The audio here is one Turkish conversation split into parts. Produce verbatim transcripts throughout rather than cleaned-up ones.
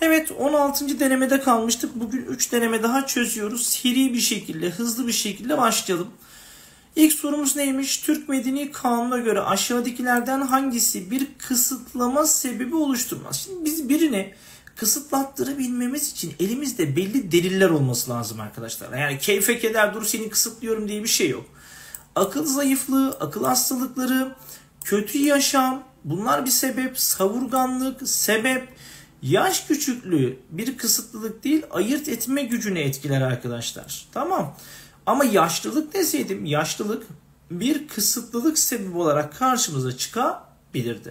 Evet, on altıncı denemede kalmıştık. Bugün üç deneme daha çözüyoruz. Seri bir şekilde, hızlı bir şekilde başlayalım. İlk sorumuz neymiş? Türk Medeni Kanunu'na göre aşağıdakilerden hangisi bir kısıtlama sebebi oluşturmaz? Şimdi biz birini kısıtlattırabilmemiz için elimizde belli deliller olması lazım arkadaşlar. Yani keyfe keder dur seni kısıtlıyorum diye bir şey yok. Akıl zayıflığı, akıl hastalıkları, kötü yaşam, bunlar bir sebep. Savurganlık sebep. Yaş küçüklüğü bir kısıtlılık değil, ayırt etme gücünü etkiler arkadaşlar. Tamam. Ama yaşlılık deseydim, yaşlılık bir kısıtlılık sebebi olarak karşımıza çıkabilirdi.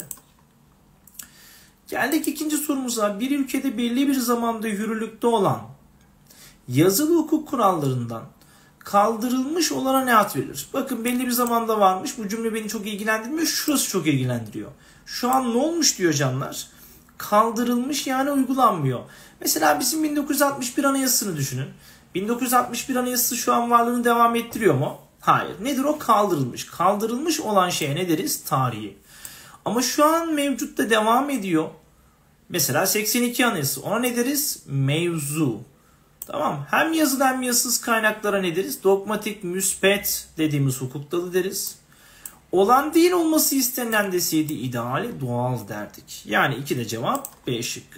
Geldik ikinci sorumuza. Bir ülkede belli bir zamanda yürürlükte olan yazılı hukuk kurallarından kaldırılmış olana ne ad verilir? Bakın belli bir zamanda varmış. Bu cümle beni çok ilgilendirmiyor. Şurası çok ilgilendiriyor. Şu an ne olmuş diyor canlar? Kaldırılmış, yani uygulanmıyor. Mesela bizim bin dokuz yüz altmış bir Anayasası'nı düşünün. bin dokuz yüz altmış bir Anayasası şu an varlığını devam ettiriyor mu? Hayır. Nedir o? Kaldırılmış. Kaldırılmış olan şeye ne deriz? Tarihi. Ama şu an mevcutta devam ediyor. Mesela seksen iki Anayasası. Ona ne deriz? Mevzu. Tamam. Hem yazılı hem yazısız kaynaklara ne deriz? Dogmatik, müspet dediğimiz hukuk dalı deriz. Olan değil olması istenilen deseydi ideal, doğal derdik. Yani iki de cevap B şıkkı.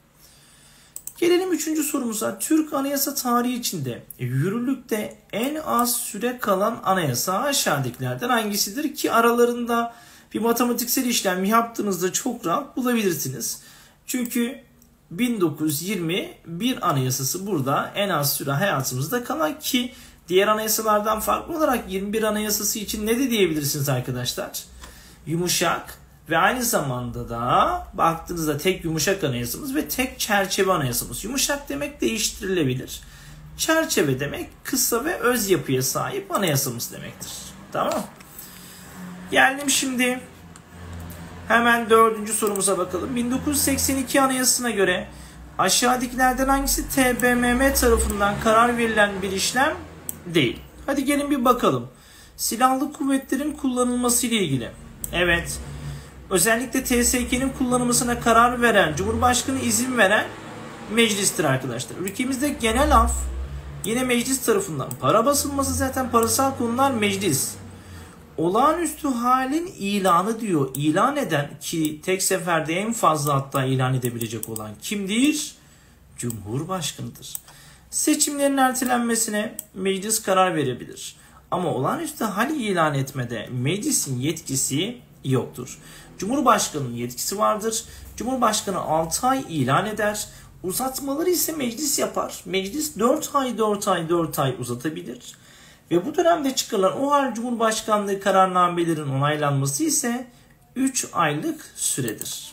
Gelelim üçüncü sorumuza. Türk anayasa tarihi içinde yürürlükte en az süre kalan anayasa aşağıdakilerden hangisidir? Ki aralarında bir matematiksel işlem yaptığınızda çok rahat bulabilirsiniz. Çünkü bin dokuz yüz yirmi bir Anayasası burada en az süre hayatımızda kalan, ki diğer anayasalardan farklı olarak yirmi bir Anayasası için ne de diyebilirsiniz arkadaşlar? Yumuşak ve aynı zamanda da baktığınızda tek yumuşak anayasamız ve tek çerçeve anayasamız. Yumuşak demek değiştirilebilir. Çerçeve demek kısa ve öz yapıya sahip anayasamız demektir. Tamam. Geldim şimdi hemen dördüncü sorumuza bakalım. bin dokuz yüz seksen iki Anayasası'na göre aşağıdakilerden hangisi T B M M tarafından karar verilen bir işlem değil? Hadi gelin bir bakalım. Silahlı kuvvetlerin kullanılması ile ilgili. Evet. Özellikle T S K'nin kullanılmasına karar veren, Cumhurbaşkanı izin veren meclistir arkadaşlar. Ülkemizde genel af yine meclis tarafından. Para basılması zaten parasal konular meclis. Olağanüstü halin ilanı diyor. İlan eden, ki tek seferde en fazla hatta ilan edebilecek olan kimdir? Cumhurbaşkanıdır. Seçimlerin ertelenmesine meclis karar verebilir. Ama olağanüstü hal ilan etmede meclisin yetkisi yoktur. Cumhurbaşkanının yetkisi vardır. Cumhurbaşkanı altı ay ilan eder. Uzatmaları ise meclis yapar. Meclis dört ay dört ay dört ay uzatabilir. Ve bu dönemde çıkarılan o hal Cumhurbaşkanlığı kararnamelerin onaylanması ise üç aylık süredir.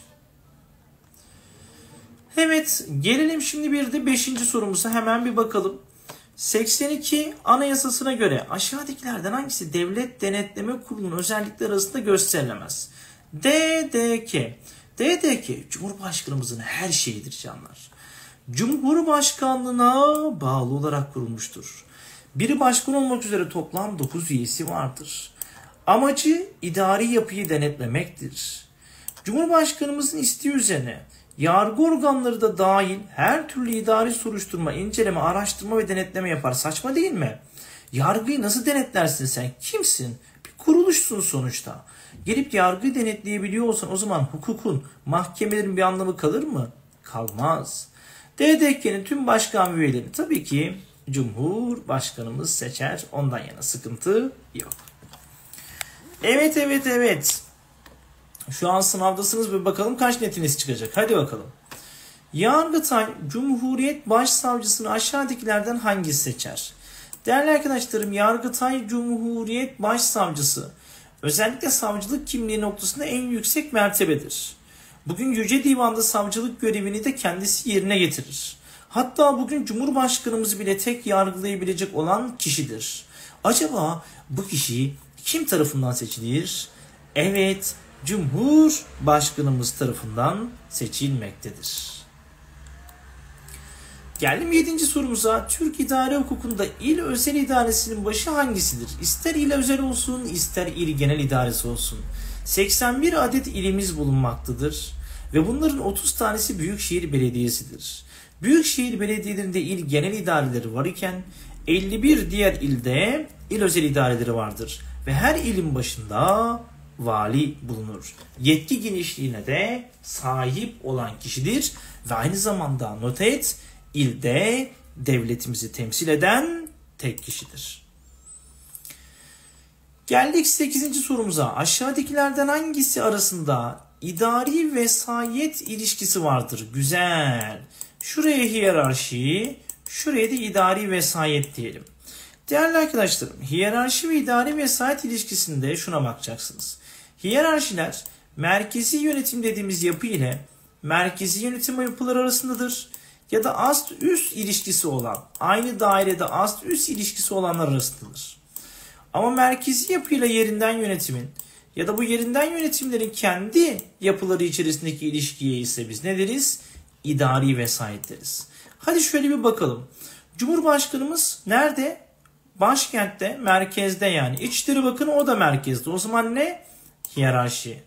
Evet, gelelim şimdi bir de beşinci sorumuza hemen bir bakalım. seksen iki Anayasası'na göre aşağıdakilerden hangisi Devlet Denetleme Kurulu'nun özellikleri arasında gösterilemez? D D K. D D K Cumhurbaşkanımızın her şeyidir canlar. Cumhurbaşkanlığına bağlı olarak kurulmuştur. Biri başkan olmak üzere toplam dokuz üyesi vardır. Amacı idari yapıyı denetlemektir. Cumhurbaşkanımızın isteği üzerine yargı organları da dahil her türlü idari soruşturma, inceleme, araştırma ve denetleme yapar. Saçma değil mi? Yargıyı nasıl denetlersin sen? Kimsin? Bir kuruluşsun sonuçta. Gelip yargıyı denetleyebiliyor olsan o zaman hukukun, mahkemelerin bir anlamı kalır mı? Kalmaz. D D K'nin tüm başkan üyelerini tabii ki Cumhurbaşkanımız seçer. Ondan yana sıkıntı yok. Evet evet evet. Şu an sınavdasınız ve bakalım kaç netiniz çıkacak. Hadi bakalım. Yargıtay Cumhuriyet Başsavcısını aşağıdakilerden hangisi seçer? Değerli arkadaşlarım, Yargıtay Cumhuriyet Başsavcısı özellikle savcılık kimliği noktasında en yüksek mertebedir. Bugün Yüce Divan'da savcılık görevini de kendisi yerine getirir. Hatta bugün Cumhurbaşkanımızı bile tek yargılayabilecek olan kişidir. Acaba bu kişi kim tarafından seçilir? Evet, Cumhurbaşkanımız tarafından seçilmektedir. Geldim yedinci sorumuza. Türk idare hukukunda il özel idaresinin başı hangisidir? İster il özel olsun, ister il genel idaresi olsun. seksen bir adet ilimiz bulunmaktadır. Ve bunların otuz tanesi Büyükşehir Belediyesi'dir. Büyükşehir Belediyelerinde il genel idareleri var iken elli bir diğer ilde il özel idareleri vardır. Ve her ilin başında vali bulunur. Yetki genişliğine de sahip olan kişidir ve aynı zamanda not et, ilde devletimizi temsil eden tek kişidir. Geldik sekizinci sorumuza. Aşağıdakilerden hangisi arasında idari vesayet ilişkisi vardır? Güzel. Şuraya hiyerarşi, şuraya da idari vesayet diyelim. Değerli arkadaşlarım, hiyerarşi ve idari vesayet ilişkisinde şuna bakacaksınız. Hiyerarşiler merkezi yönetim dediğimiz yapı ile merkezi yönetim yapıları arasındadır. Ya da ast üst ilişkisi olan, aynı dairede ast üst ilişkisi olanlar arasındadır. Ama merkezi yapıyla yerinden yönetimin ya da bu yerinden yönetimlerin kendi yapıları içerisindeki ilişkiye ise biz ne deriz? İdari vesayet deriz. Hadi şöyle bir bakalım. Cumhurbaşkanımız nerede? Başkentte, merkezde yani. İçişleri Bakanı o da merkezde. O zaman ne? Hiyerarşi.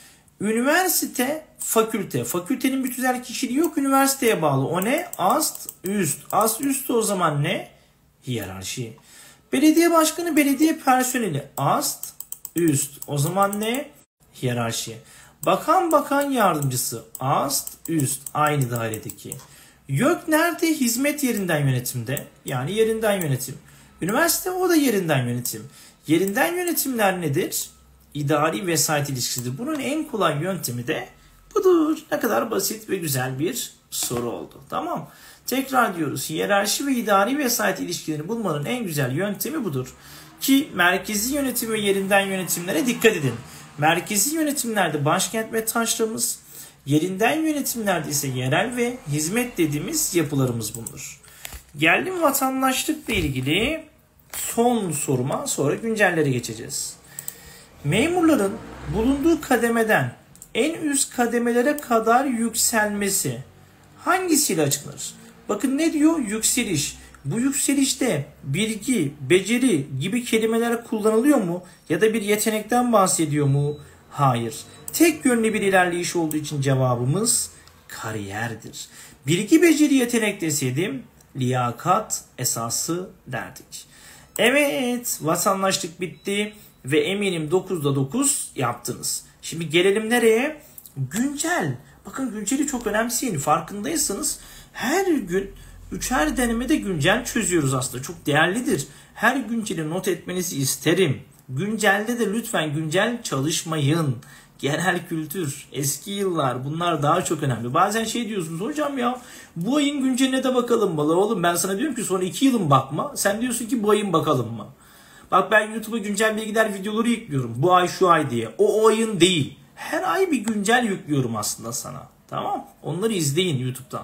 Üniversite, fakülte. Fakültenin bir tüzel kişiliği yok. Üniversiteye bağlı. O ne? Ast, üst. Ast, üst o zaman ne? Hiyerarşi. Belediye başkanı, belediye personeli. Ast, üst. O zaman ne? Hiyerarşi. Bakan, bakan yardımcısı. Ast, üst. Aynı dairedeki. YÖK nerede? Hizmet yerinden yönetimde. Yani yerinden yönetim. Üniversite o da yerinden yönetim. Yerinden yönetimler nedir? İdari vesayet ilişkisidir. Bunun en kolay yöntemi de budur. Ne kadar basit ve güzel bir soru oldu. Tamam. Tekrar diyoruz. Hiyerarşi ve idari vesayet ilişkilerini bulmanın en güzel yöntemi budur. Ki merkezi yönetim ve yerinden yönetimlere dikkat edin. Merkezi yönetimlerde başkent ve taşramız, yerinden yönetimlerde ise yerel ve hizmet dediğimiz yapılarımız bulunur. Geldim vatandaşlıkla ilgili son soruma, sonra güncellere geçeceğiz. Memurların bulunduğu kademeden en üst kademelere kadar yükselmesi hangisiyle açıklanır? Bakın ne diyor? Yükseliş. Bu yükselişte bilgi, beceri gibi kelimeler kullanılıyor mu? Ya da bir yetenekten bahsediyor mu? Hayır. Tek yönlü bir ilerleyiş olduğu için cevabımız kariyerdir. Bilgi, beceri, yetenek deseydim liyakat esası derdik. Evet, vatandaşlık bitti ve eminim dokuzda dokuz yaptınız. Şimdi gelelim nereye? Güncel. Bakın günceli çok önemseyin. Farkındaysanız her gün üçer denemede güncel çözüyoruz aslında. Çok değerlidir. Her günceli not etmenizi isterim. Güncelde de lütfen güncel çalışmayın. Genel kültür, eski yıllar bunlar daha çok önemli. Bazen şey diyorsunuz hocam ya bu ayın günceline de bakalım mı? Oğlum ben sana diyorum ki sonra iki yılın bakma. Sen diyorsun ki bu ayın bakalım mı? Bak ben YouTube'a güncel bilgiler videoları yüklüyorum. Bu ay şu ay diye. O, o ayın değil. Her ay bir güncel yüklüyorum aslında sana. Tamam. Onları izleyin YouTube'dan.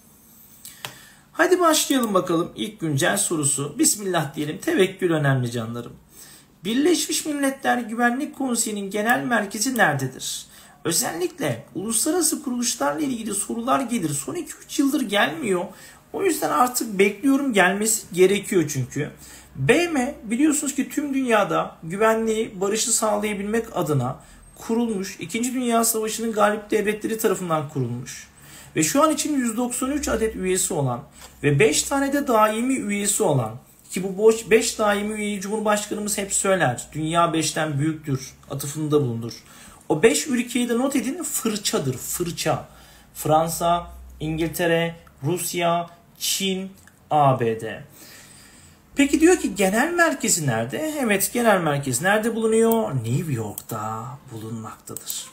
Hadi başlayalım bakalım. İlk güncel sorusu. Bismillah diyelim. Tevekkül önemli canlarım. Birleşmiş Milletler Güvenlik Konseyi'nin genel merkezi nerededir? Özellikle uluslararası kuruluşlarla ilgili sorular gelir. Son iki üç yıldır gelmiyor. O yüzden artık bekliyorum, gelmesi gerekiyor çünkü. B M biliyorsunuz ki tüm dünyada güvenliği, barışı sağlayabilmek adına kurulmuş. İkinci Dünya Savaşı'nın galip devletleri tarafından kurulmuş. Ve şu an için yüz doksan üç adet üyesi olan ve beş tane de daimi üyesi olan, ki bu beş daimi üyeyi Cumhurbaşkanımız hep söyler. Dünya beşten büyüktür atıfında bulunur. O beş ülkeyi de not edin, fırçadır, fırça. Fransa, İngiltere, Rusya, Çin, A B D. Peki diyor ki genel merkezi nerede? Evet, genel merkez nerede bulunuyor? New York'ta bulunmaktadır.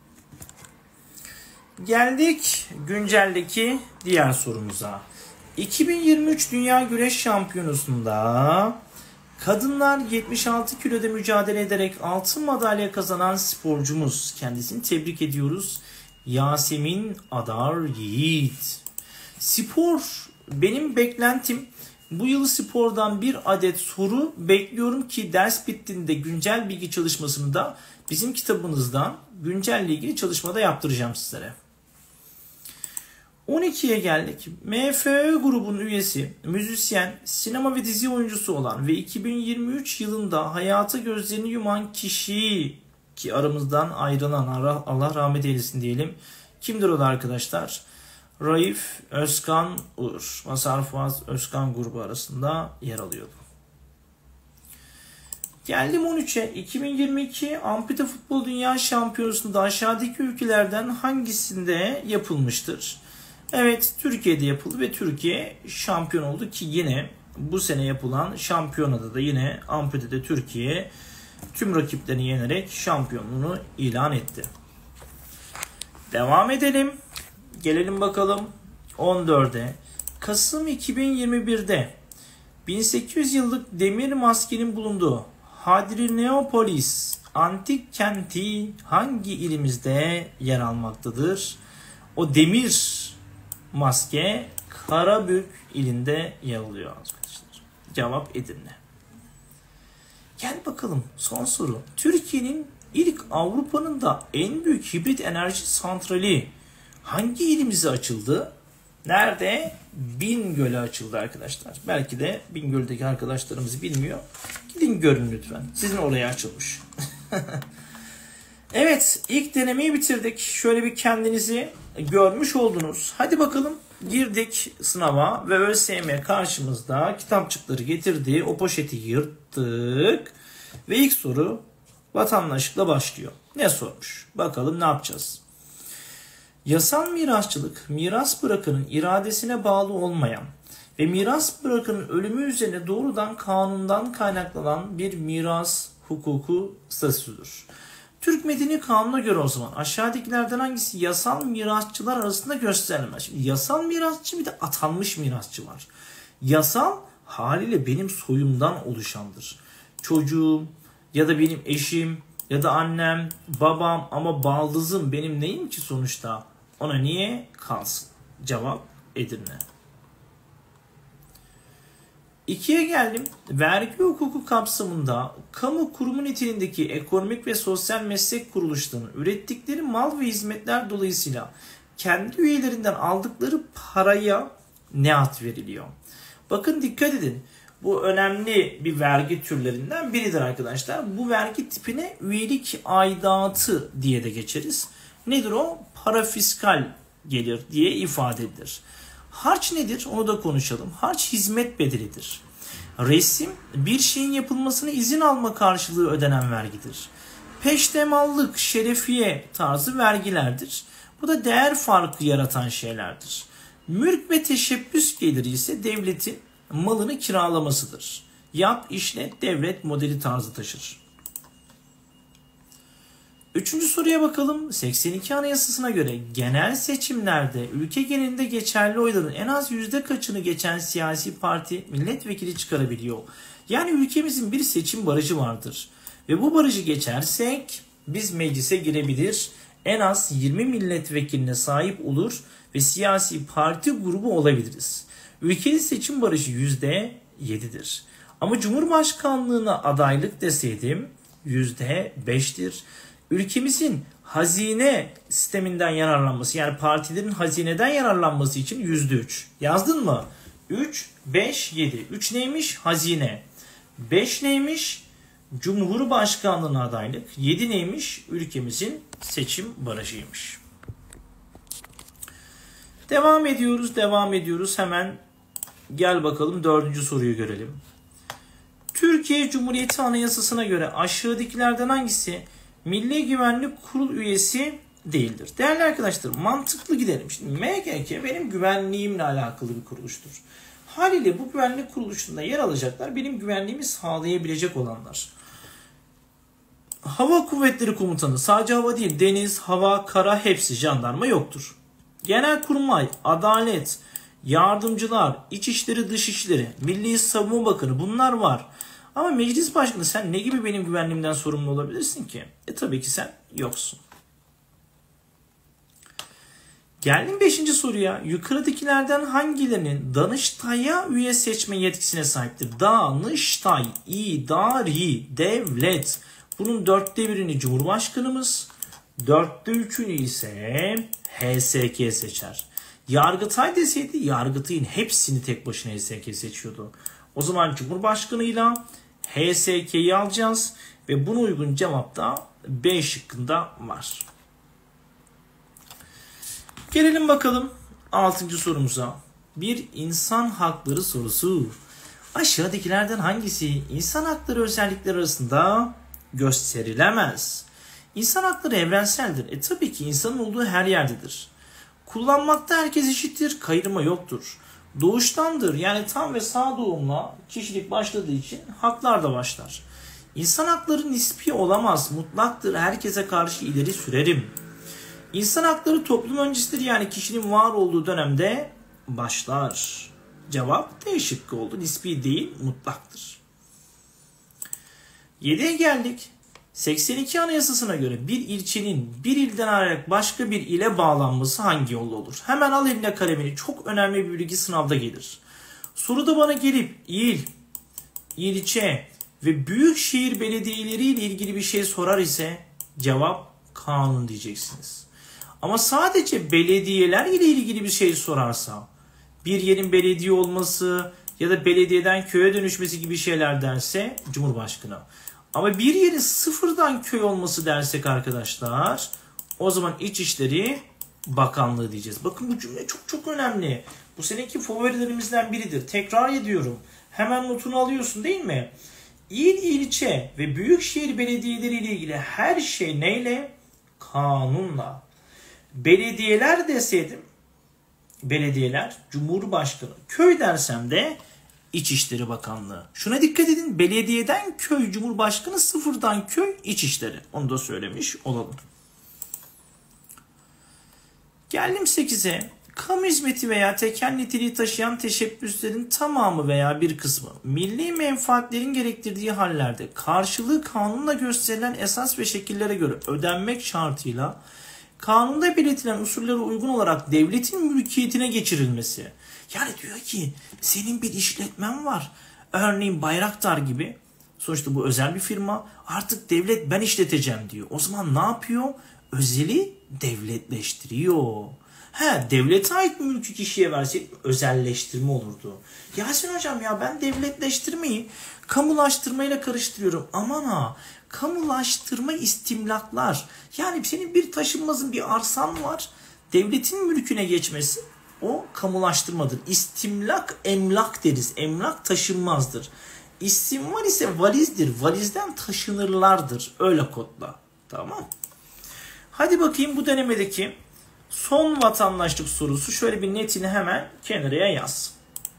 Geldik günceldeki diğer sorumuza. iki bin yirmi üç Dünya Güreş Şampiyonası'nda kadınlar yetmiş altı kiloda mücadele ederek altın madalya kazanan sporcumuz. Kendisini tebrik ediyoruz. Yasemin Adar Yiğit. Spor benim beklentim. Bu yıl spordan bir adet soru bekliyorum ki ders bittiğinde güncel bilgi çalışmasını da bizim kitabımızdan güncelle ilgili çalışmada yaptıracağım sizlere. on ikiye geldik. M F Ö grubunun üyesi, müzisyen, sinema ve dizi oyuncusu olan ve iki bin yirmi üç yılında hayata gözlerini yuman kişi, ki aramızdan ayrılan Allah rahmet eylesin diyelim, Kimdir o da arkadaşlar? Raif Özkan Uğur. Mazhar Fuat Özkan grubu arasında yer alıyordu. Geldim on üçe. iki bin yirmi iki Ampute Futbol Dünya Şampiyonası'nda aşağıdaki ülkelerden hangisinde yapılmıştır? Evet, Türkiye'de yapıldı ve Türkiye şampiyon oldu ki yine bu sene yapılan şampiyonada da yine Ampute'de Türkiye tüm rakiplerini yenerek şampiyonluğunu ilan etti. Devam edelim. Gelelim bakalım on dörde. Kasım iki bin yirmi birde bin sekiz yüz yıllık demir maskenin bulunduğu Hadrianopolis antik kenti hangi ilimizde yer almaktadır? O demir maske Karabük ilinde yer alıyor arkadaşlar. Cevap Edirne. Gel bakalım son soru. Türkiye'nin ilk Avrupa'nın da en büyük hibrit enerji santrali hangi ilimize açıldı? Nerede? Bingöl'e açıldı arkadaşlar. Belki de Bingöl'deki arkadaşlarımız bilmiyor. Gidin görün lütfen. Sizin oraya açılmış. Evet, ilk denemeyi bitirdik. Şöyle bir kendinizi görmüş oldunuz. Hadi bakalım, girdik sınava ve ÖSYM karşımızda kitapçıkları getirdi. O poşeti yırttık ve ilk soru vatandaşlıkla başlıyor. Ne sormuş? Bakalım ne yapacağız? Yasal mirasçılık, miras bırakanın iradesine bağlı olmayan ve miras bırakanın ölümü üzerine doğrudan kanundan kaynaklanan bir miras hukuku statüsüdür. Türk Medeni Kanunu'na göre o zaman aşağıdakilerden hangisi yasal mirasçılar arasında gösterilemez? Şimdi yasal mirasçı bir de atanmış mirasçı var. Yasal haliyle benim soyumdan oluşandır. Çocuğum ya da benim eşim ya da annem, babam ama baldızım benim neyim ki sonuçta? Ona niye kalsın? Cevap Edirne. ikiye geldim. Vergi hukuku kapsamında kamu kurumu niteliğindeki ekonomik ve sosyal meslek kuruluşlarının ürettikleri mal ve hizmetler dolayısıyla kendi üyelerinden aldıkları paraya ne ad veriliyor? Bakın dikkat edin. Bu önemli bir vergi türlerinden biridir arkadaşlar. Bu vergi tipine üyelik aidatı diye de geçeriz. Nedir o? Parafiskal gelir diye ifade edilir. Harç nedir? Onu da konuşalım. Harç hizmet bedelidir. Resim bir şeyin yapılmasına izin alma karşılığı ödenen vergidir. Peştemallık, şerefiye tarzı vergilerdir. Bu da değer farkı yaratan şeylerdir. Mülk ve teşebbüs geliri ise devletin malını kiralamasıdır. Yap, işlet, devlet modeli tarzı taşır. Üçüncü soruya bakalım. seksen iki Anayasası'na göre genel seçimlerde ülke genelinde geçerli oyların en az yüzde kaçını geçen siyasi parti milletvekili çıkarabiliyor. Yani ülkemizin bir seçim barajı vardır. Ve bu barajı geçersek biz meclise girebilir, en az yirmi milletvekiline sahip olur ve siyasi parti grubu olabiliriz. Ülkenin seçim barajı yüzde yedidir. Ama Cumhurbaşkanlığına adaylık deseydim yüzde beştir. Ülkemizin hazine sisteminden yararlanması, yani partilerin hazineden yararlanması için yüzde üç. Yazdın mı? üç, beş, yedi. üç neymiş? Hazine. beş neymiş? Cumhurbaşkanlığına adaylık. yedi neymiş? Ülkemizin seçim barajıymış. Devam ediyoruz, devam ediyoruz. Hemen gel bakalım dördüncü soruyu görelim. Türkiye Cumhuriyeti Anayasası'na göre aşağıdakilerden hangisi Milli Güvenlik Kurulu üyesi değildir? Değerli arkadaşlar, mantıklı gidelim. Şimdi M G K benim güvenliğimle alakalı bir kuruluştur. Haliyle bu güvenlik kuruluşunda yer alacaklar benim güvenliğimi sağlayabilecek olanlar. Hava Kuvvetleri Komutanı, sadece hava değil, deniz, hava, kara hepsi, jandarma yoktur. Genelkurmay, Adalet, Yardımcılar, İçişleri, Dışişleri, Milli Savunma Bakanı, bunlar var. Ama meclis başkanı, sen ne gibi benim güvenliğimden sorumlu olabilirsin ki? E tabii ki sen yoksun. Geldim beşinci soruya. Yukarıdakilerden hangilerinin Danıştay'a üye seçme yetkisine sahiptir? Danıştay, idari, devlet. Bunun dörtte birini Cumhurbaşkanımız, dörtte üçünü ise H S K seçer. Yargıtay deseydi Yargıtay'ın hepsini tek başına H S K seçiyordu. O zaman Cumhurbaşkanıyla H S K'yi alacağız ve buna uygun cevap da B şıkkında var. Gelelim bakalım altıncı sorumuza. Bir insan hakları sorusu. Aşağıdakilerden hangisi insan hakları özellikleri arasında gösterilemez? İnsan hakları evrenseldir. E tabii ki insanın olduğu her yerdedir. Kullanmakta herkes eşittir, kayırma yoktur. Doğuştandır, yani tam ve sağ doğumla kişilik başladığı için haklar da başlar. İnsan hakları nispi olamaz, mutlaktır, herkese karşı ileri sürerim. İnsan hakları toplum öncesidir, yani kişinin var olduğu dönemde başlar. Cevap D şıkkı oldu, nispi değil, mutlaktır. yediye geldik. seksen iki Anayasası'na göre bir ilçenin bir ilden ayrılarak başka bir ile bağlanması hangi yolla olur? Hemen al eline kalemini. Çok önemli bir bilgi sınavda gelir. Soruda bana gelip il, ilçe ve büyükşehir belediyeleri ile ilgili bir şey sorar ise cevap kanun diyeceksiniz. Ama sadece belediyeler ile ilgili bir şey sorarsa, bir yerin belediye olması ya da belediyeden köye dönüşmesi gibi şeyler derse Cumhurbaşkanı. Ama bir yerin sıfırdan köy olması dersek arkadaşlar, o zaman İçişleri Bakanlığı diyeceğiz. Bakın bu cümle çok çok önemli. Bu seneki favorilerimizden biridir. Tekrar ediyorum. Hemen notunu alıyorsun değil mi? İl, ilçe ve büyükşehir belediyeleri ile ilgili her şey neyle? Kanunla. Belediyeler deseydim, belediyeler, Cumhurbaşkanı. Köy dersem de İçişleri Bakanlığı. Şuna dikkat edin. Belediyeden köy, Cumhurbaşkanı, sıfırdan köy, İçişleri. Onu da söylemiş olalım. Geldim sekize. Kamu hizmeti veya tekel niteliği taşıyan teşebbüslerin tamamı veya bir kısmı milli menfaatlerin gerektirdiği hallerde karşılığı kanunla gösterilen esas ve şekillere göre ödenmek şartıyla kanunda belirtilen usullere uygun olarak devletin mülkiyetine geçirilmesi. Yani diyor ki senin bir işletmen var. Örneğin Bayraktar gibi. Sonuçta bu özel bir firma. Artık devlet ben işleteceğim diyor. O zaman ne yapıyor? Özeli devletleştiriyor. He, devlete ait mülkü kişiye verseydik özelleştirme olurdu. Yasin hocam ya ben devletleştirmeyi kamulaştırmayla karıştırıyorum. Aman ha, kamulaştırma istimlaklar. Yani senin bir taşınmazın, bir arsan var. Devletin mülküne geçmesi o kamulaştırmadır. İstimlak emlak deriz. Emlak taşınmazdır. İstimvar ise valizdir. Valizden taşınırlardır. Öyle kodla. Tamam. Hadi bakayım bu denemedeki son vatandaşlık sorusu. Şöyle bir netini hemen kenarıya yaz.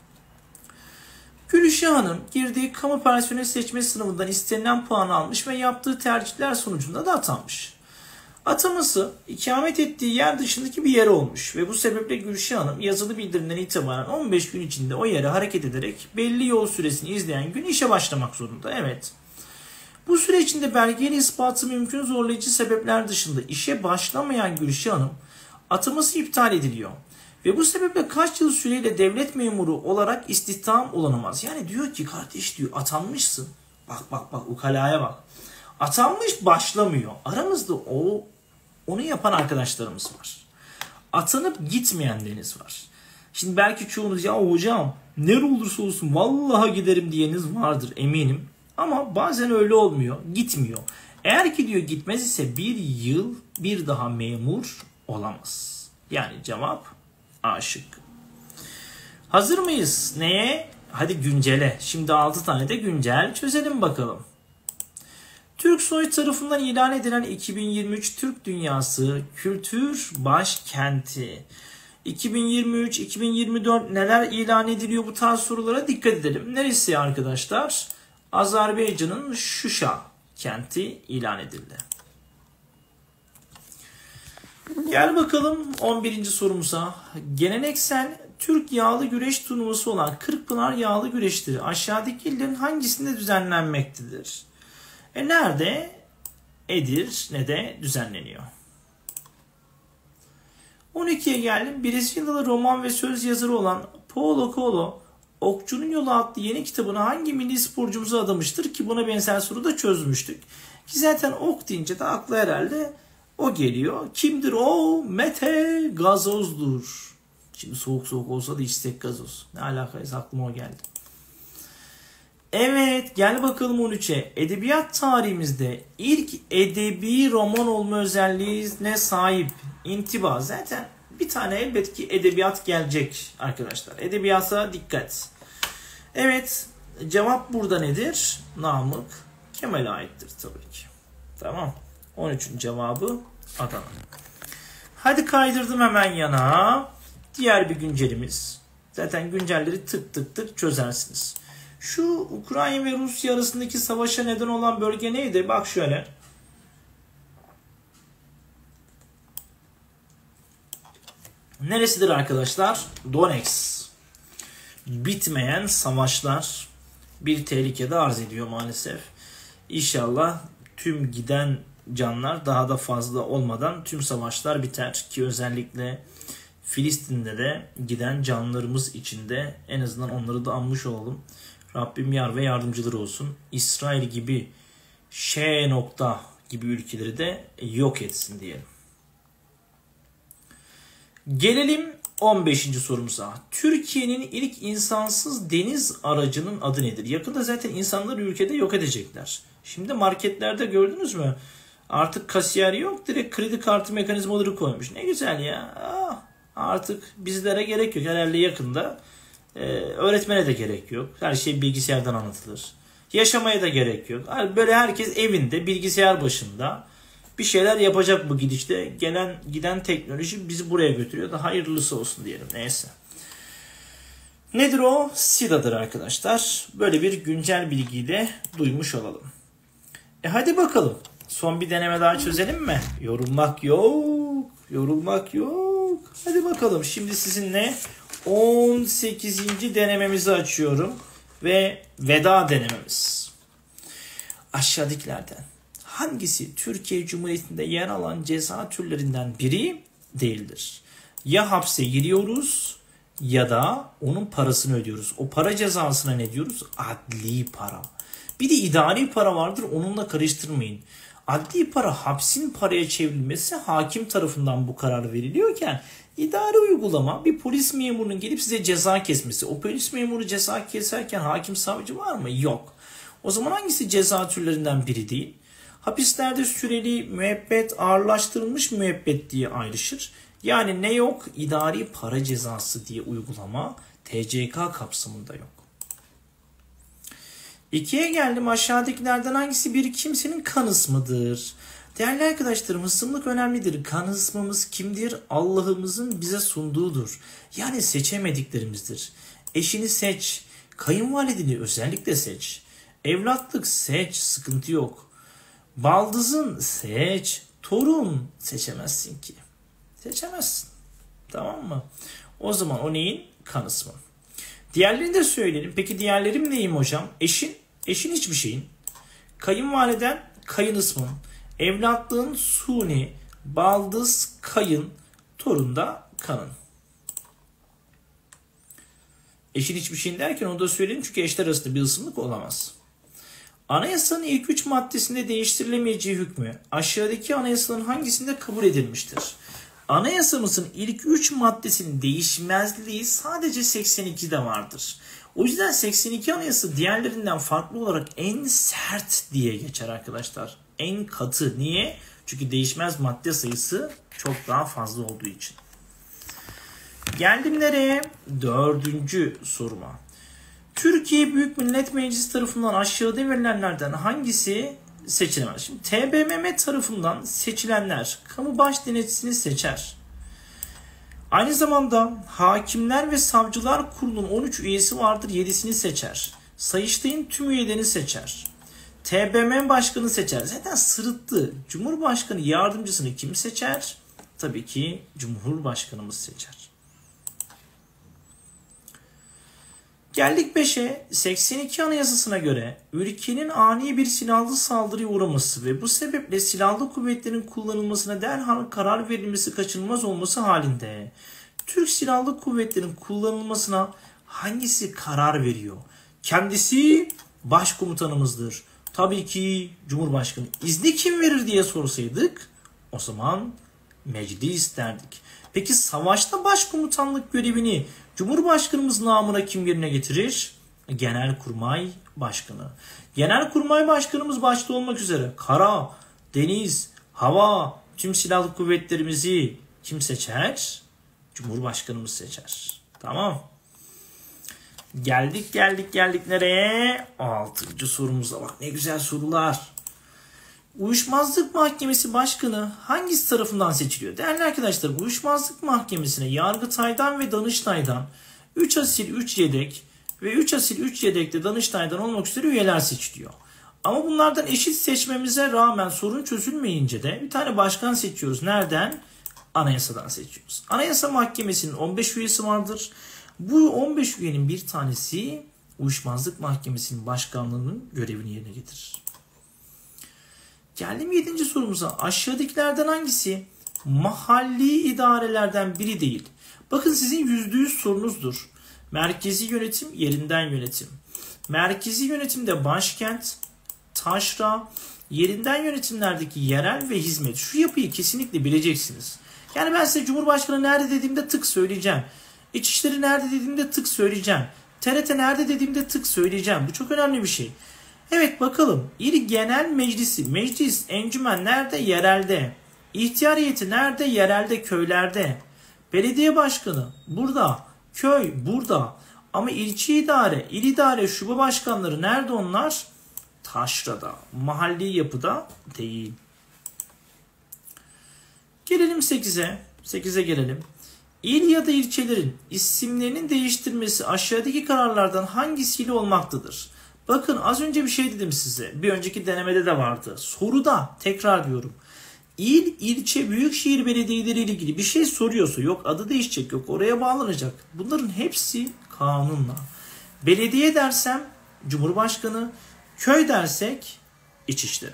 Gülüşah Hanım girdiği kamu personeli seçme sınavından istenilen puanı almış ve yaptığı tercihler sonucunda da atanmış. Ataması ikamet ettiği yer dışındaki bir yer olmuş ve bu sebeple Gülüşah Hanım yazılı bildirimden itibaren on beş gün içinde o yere hareket ederek belli yol süresini izleyen gün işe başlamak zorunda. Evet. Bu süre içinde belgeyle ispatı mümkün zorlayıcı sebepler dışında işe başlamayan Gülüşah Hanım ataması iptal ediliyor. Ve bu sebeple kaç yıl süreyle devlet memuru olarak istihdam olamaz. Yani diyor ki kardeş diyor atanmışsın. Bak bak bak ukalaya bak. Atanmış başlamıyor. Aramızda o onu yapan arkadaşlarımız var. Atanıp gitmeyenleriniz var. Şimdi belki çoğunuz ya hocam ne olursa olsun vallahi giderim diyeniz vardır eminim. Ama bazen öyle olmuyor. Gitmiyor. Eğer ki diyor gitmez ise bir yıl bir daha memur olamaz. Yani cevap A şıkkı. Hazır mıyız? Neye? Hadi güncele. Şimdi altı tane de güncel çözelim bakalım. Türksoy tarafından ilan edilen iki bin yirmi üç Türk Dünyası Kültür Başkenti. iki bin yirmi üç iki bin yirmi dört neler ilan ediliyor, bu tarz sorulara dikkat edelim. Neresi arkadaşlar? Azerbaycan'ın Şuşa kenti ilan edildi. Gel bakalım on birinci sorumuza. Geleneksel Türk yağlı güreş turnuvası olan Kırkpınar Yağlı Güreşleri aşağıdaki illerin hangisinde düzenlenmektedir? E nerede? Edirne'de düzenleniyor. on ikiye geldim. Brezilyalı roman ve söz yazarı olan Paulo Coelho, Okçunun Yolu adlı yeni kitabını hangi milli sporcumuza adamıştır ki buna benzer soru da çözmüştük. Ki zaten ok deyince de akla herhalde o geliyor. Kimdir o? Mete Gazoz'dur. Şimdi soğuk soğuk olsa da içsek gazoz. Ne alakaysa aklıma o geldi. Evet, gel bakalım on üçe. Edebiyat tarihimizde ilk edebi roman olma özelliğine sahip İntiba. Zaten Bir tane elbet ki edebiyat gelecek arkadaşlar. Edebiyata dikkat. Evet, cevap burada nedir? Namık Kemal'e aittir tabii ki. Tamam. on üçün cevabı Adana. Hadi kaydırdım hemen yana. Diğer bir güncelimiz. Zaten güncelleri tık tık tık çözersiniz. Şu Ukrayna ve Rusya arasındaki savaşa neden olan bölge neydi? Bak şöyle. Neresidir arkadaşlar? Donetsk. Bitmeyen savaşlar bir tehlikede arz ediyor maalesef. İnşallah tüm giden canlar daha da fazla olmadan tüm savaşlar biter ki özellikle Filistin'de de giden canlarımız için de en azından onları da anmış olalım. Rabbim yar ve yardımcıları olsun. İsrail gibi Ş nokta gibi ülkeleri de yok etsin diyelim. Gelelim on beşinci sorumuza. Türkiye'nin ilk insansız deniz aracının adı nedir? Yakında zaten insanları ülkede yok edecekler. Şimdi marketlerde gördünüz mü? Artık kasiyer yok. Direkt kredi kartı mekanizmaları koymuş. Ne güzel ya. Ah, artık bizlere gerek yok. Herhalde yakında e, öğretmene de gerek yok. Her şey bilgisayardan anlatılır. Yaşamaya da gerek yok. Böyle herkes evinde bilgisayar başında bir şeyler yapacak bu gidişte. Gelen giden teknoloji bizi buraya götürüyor da hayırlısı olsun diyelim. Neyse. Nedir o? SIDA'dır arkadaşlar. Böyle bir güncel bilgiyi de duymuş olalım. E hadi bakalım. Son bir deneme daha çözelim mi? Yorulmak yok. Yorulmak yok. Hadi bakalım. Şimdi sizinle on sekizinci denememizi açıyorum. Ve veda denememiz. Aşağıdakilerden hangisi Türkiye Cumhuriyeti'nde yer alan ceza türlerinden biri değildir? Ya hapse giriyoruz ya da onun parasını ödüyoruz. O para cezasına ne diyoruz? Adli para. Bir de idari para vardır, onunla karıştırmayın. Adli para hapsin paraya çevrilmesi hakim tarafından bu karar veriliyorken idari uygulama bir polis memurunun gelip size ceza kesmesi. O polis memuru ceza keserken hakim savcı var mı? Yok. O zaman hangisi ceza türlerinden biri değil? Hapislerde süreli müebbet, ağırlaştırılmış müebbet diye ayrışır. Yani ne yok? İdari para cezası diye uygulama T C K kapsamında yok. İkiye geldim. Aşağıdakilerden hangisi bir kimsenin kan ismidir? Değerli arkadaşlarım, hısımlık önemlidir. Kan ismimiz kimdir? Allah'ımızın bize sunduğudur. Yani seçemediklerimizdir. Eşini seç. Kayınvalidini özellikle seç. Evlatlık seç. Sıkıntı yok. Baldızın seç. Torun seçemezsin ki. Seçemezsin. Tamam mı? O zaman o neyin? Kan ismi. Diğerlerini de söyleyelim. Peki diğerlerim neyim hocam? Eşin, eşin hiçbir şeyin. Kayınvaliden kayın ismin. Evlatlığın suni, baldız kayın, torun da kanın. Eşin hiçbir şeyin derken onu da söyleyeyim çünkü eşler arasında bir ısımlık olamaz. Anayasanın ilk üç maddesinde değiştirilemeyeceği hükmü aşağıdaki anayasaların hangisinde kabul edilmiştir? Anayasamızın ilk üç maddesinin değişmezliği sadece seksen ikide vardır. O yüzden seksen iki anayasa diğerlerinden farklı olarak en sert diye geçer arkadaşlar. En katı. Niye? Çünkü değişmez madde sayısı çok daha fazla olduğu için. Geldim nereye? Dördüncü soruma. Türkiye Büyük Millet Meclisi tarafından aşağıda verilenlerden hangisi seçilemez? Şimdi T B M M tarafından seçilenler kamu baş denetçisini seçer. Aynı zamanda Hakimler ve Savcılar Kurulu'nun on üç üyesi vardır, yedisini seçer. Sayıştay'ın tüm üyelerini seçer. T B M M başkanı seçer. Zaten sırıttı. Cumhurbaşkanı yardımcısını kim seçer? Tabii ki Cumhurbaşkanımız seçer. Geldik beşe. seksen iki Anayasası'na göre ülkenin ani bir silahlı saldırıya uğraması ve bu sebeple silahlı kuvvetlerin kullanılmasına derhal karar verilmesi kaçınılmaz olması halinde Türk Silahlı Kuvvetleri'nin kullanılmasına hangisi karar veriyor? Kendisi başkomutanımızdır. Tabii ki Cumhurbaşkanı. İzni kim verir diye sorsaydık o zaman meclis derdik. Peki savaşta başkomutanlık görevini Cumhurbaşkanımız namına kim yerine getirir? Genelkurmay Başkanı. Genelkurmay Başkanımız başta olmak üzere kara, deniz, hava, tüm silahlı kuvvetlerimizi kim seçer? Cumhurbaşkanımız seçer. Tamam. Geldik geldik geldik nereye? Altıncı sorumuza bak, ne güzel sorular. Uyuşmazlık Mahkemesi Başkanı hangisi tarafından seçiliyor? Değerli arkadaşlar, Uyuşmazlık Mahkemesi'ne Yargıtay'dan ve Danıştay'dan üç asil üç yedek ve üç asil üç yedekte Danıştay'dan olmak üzere üyeler seçiliyor. Ama bunlardan eşit seçmemize rağmen sorun çözülmeyince de bir tane başkan seçiyoruz. Nereden? Anayasadan seçiyoruz. Anayasa Mahkemesi'nin on beş üyesi vardır. Bu on beş üyenin bir tanesi Uyuşmazlık Mahkemesi'nin başkanlığının görevini yerine getirir. Geldim yedinci sorumuza. Aşağıdakilerden hangisi mahalli idarelerden biri değil? Bakın sizin yüzde yüz sorunuzdur. Merkezi yönetim, yerinden yönetim. Merkezi yönetimde başkent, taşra, yerinden yönetimlerdeki yerel ve hizmet. Şu yapıyı kesinlikle bileceksiniz. Yani ben size Cumhurbaşkanı nerede dediğimde tık söyleyeceğim. İçişleri nerede dediğimde tık söyleyeceğim. T R T nerede dediğimde tık söyleyeceğim. Bu çok önemli bir şey. Evet bakalım. İl Genel Meclisi, meclis, encümen nerede? Yerelde. İhtiyar heyeti nerede? Yerelde, köylerde. Belediye başkanı burada. Köy burada. Ama ilçe idare, il idare, şube başkanları nerede onlar? Taşrada. Mahalli yapıda değil. Gelelim sekize. sekize gelelim. İl ya da ilçelerin isimlerinin değiştirmesi aşağıdaki kararlardan hangisiyle olmaktadır? Bakın az önce bir şey dedim size. Bir önceki denemede de vardı. Soruda tekrar diyorum. İl, ilçe, büyükşehir belediyeleri ile ilgili bir şey soruyorsa yok adı değişecek, yok oraya bağlanacak. Bunların hepsi kanunla. Belediye dersem Cumhurbaşkanı, köy dersek İçişleri.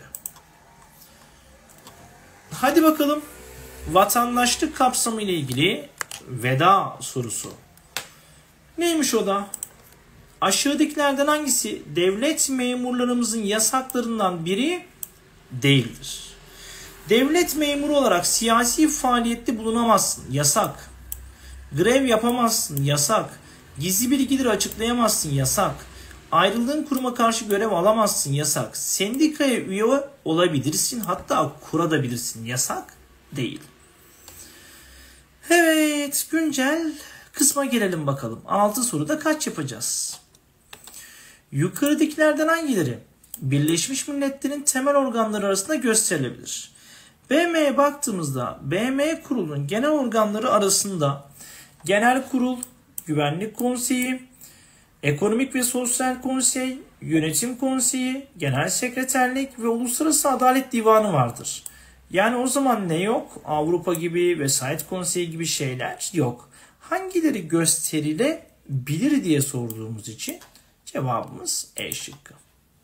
Hadi bakalım. Vatandaşlık kapsamı ile ilgili veda sorusu. Neymiş o da? Aşağıdakilerden hangisi devlet memurlarımızın yasaklarından biri değildir? Devlet memuru olarak siyasi faaliyette bulunamazsın. Yasak. Grev yapamazsın. Yasak. Gizli bilgileri açıklayamazsın. Yasak. Ayrıldığın kuruma karşı görev alamazsın. Yasak. Sendikaya üye olabilirsin. Hatta kurabilirsin. Yasak değil. Evet, güncel kısma gelelim bakalım. altı soruda kaç yapacağız? Yukarıdakilerden hangileri Birleşmiş Milletler'in temel organları arasında gösterilebilir? B M'ye baktığımızda B M kurulunun genel organları arasında Genel Kurul, Güvenlik Konseyi, Ekonomik ve Sosyal Konsey, Yönetim Konseyi, Genel Sekreterlik ve Uluslararası Adalet Divanı vardır. Yani o zaman ne yok? Avrupa gibi, Vesayet Konseyi gibi şeyler yok. Hangileri gösterilebilir diye sorduğumuz için cevabımız E şıkkı.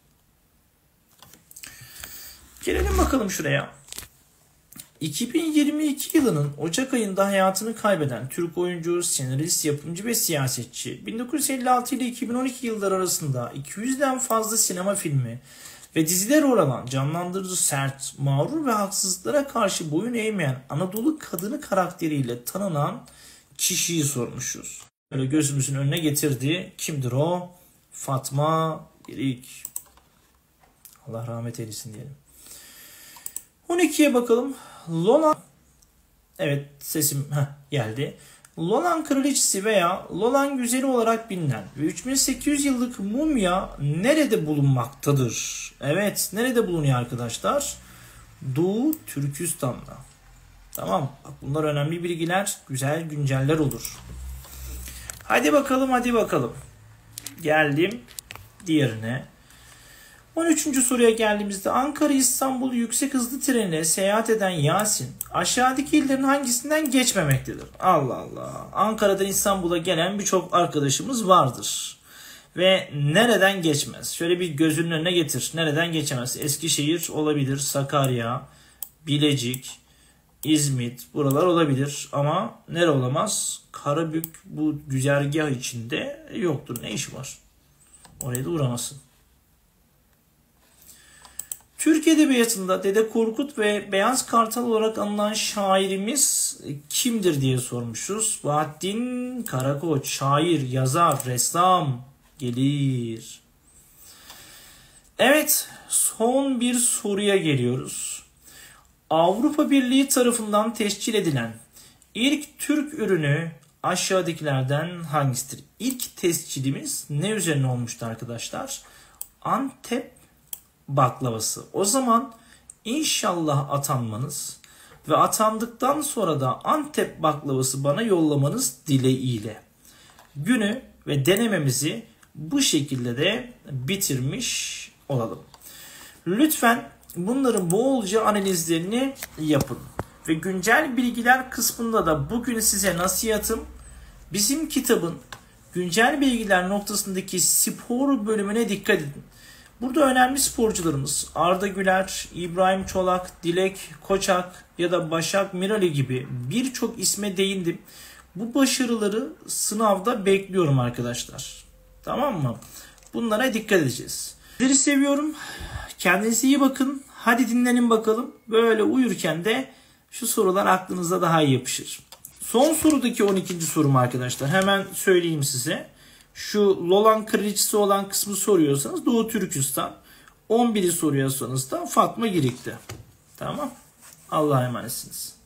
Gelelim bakalım şuraya. iki bin yirmi iki yılının Ocak ayında hayatını kaybeden Türk oyuncu, senarist, yapımcı ve siyasetçi bin dokuz yüz elli altı ile iki bin on iki yılları arasında iki yüzden fazla sinema filmi ve diziler rol alan, canlandırıcı, sert, mağrur ve haksızlıklara karşı boyun eğmeyen Anadolu kadını karakteriyle tanınan kişiyi sormuşuz. Böyle gözümüzün önüne getirdiği kimdir o? Fatma Girik. Allah rahmet eylesin diyelim. on ikiye bakalım. Lolan, evet sesim heh, geldi. Lolan Kraliçesi veya Lolan Güzeli olarak bilinen ve üç bin sekiz yüz yıllık mumya nerede bulunmaktadır? Evet, nerede bulunuyor arkadaşlar? Doğu Türkistan'da. Tamam, bak bunlar önemli bilgiler, güzel günceller olur. Hadi bakalım, hadi bakalım. Geldim diğerine. on üçüncü soruya geldiğimizde Ankara-İstanbul yüksek hızlı trenine seyahat eden Yasin aşağıdaki illerin hangisinden geçmemektedir? Allah Allah. Ankara'dan İstanbul'a gelen birçok arkadaşımız vardır. Ve nereden geçmez? Şöyle bir gözünün önüne getir. Nereden geçemez? Eskişehir olabilir, Sakarya, Bilecik, İzmit, buralar olabilir. Ama nere olamaz? Karabük bu güzergah içinde yoktur. Ne işi var? Oraya da uğramasın. Türk Edebiyatı'nda Dede Korkut ve Beyaz Kartal olarak anılan şairimiz kimdir diye sormuşuz. Bahattin Karakoç, şair, yazar, ressam gelir. Evet, son bir soruya geliyoruz. Avrupa Birliği tarafından tescil edilen İlk Türk ürünü aşağıdakilerden hangisidir? İlk tescilimiz ne üzerine olmuştu arkadaşlar? Antep baklavası. O zaman inşallah atanmanız ve atandıktan sonra da Antep baklavası bana yollamanız dileğiyle. Günü ve denememizi bu şekilde de bitirmiş olalım. Lütfen bunların bolca analizlerini yapın. Ve güncel bilgiler kısmında da bugün size nasihatım, bizim kitabın güncel bilgiler noktasındaki spor bölümüne dikkat edin. Burada önemli sporcularımız Arda Güler, İbrahim Çolak, Dilek Koçak ya da Başak Mirali gibi birçok isme değindim. Bu başarıları sınavda bekliyorum arkadaşlar. Tamam mı? Bunlara dikkat edeceğiz. Sizleri seviyorum. Kendinize iyi bakın. Hadi dinlenin bakalım. Böyle uyurken de şu sorular aklınıza daha iyi yapışır. Son sorudaki on ikinci sorum arkadaşlar. Hemen söyleyeyim size. Şu Lolan kraliçesi olan kısmı soruyorsanız Doğu Türkistan. on biri soruyorsanız da Fatma Girik'te. Tamam. Allah'a emanetsiniz.